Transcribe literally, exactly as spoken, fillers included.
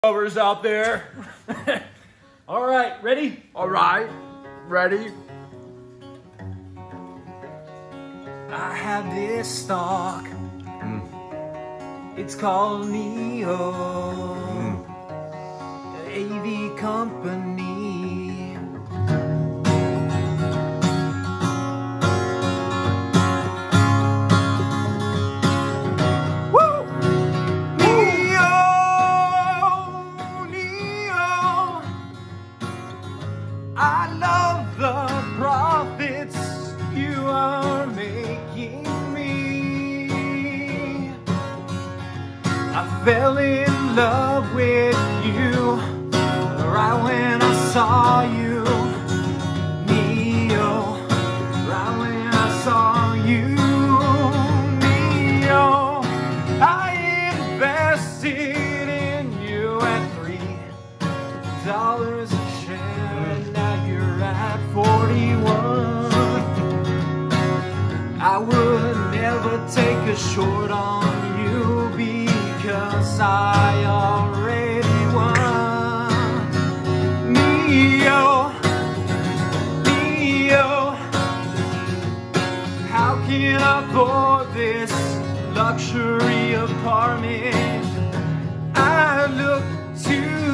Lovers out there. All right, ready? All right, ready? I have this stock. Mm. It's called Nio. Mm. A V company. Woo! Nio, Nio. I love the profits you are making me. I fell in love with you right when I saw you, Nio. Right when I saw you, Nio. I invested in you at three dollars a share, and now you're at forty-one. I would never take a short on you because I already won. Nio, Nio, how can I afford this luxury apartment? I look to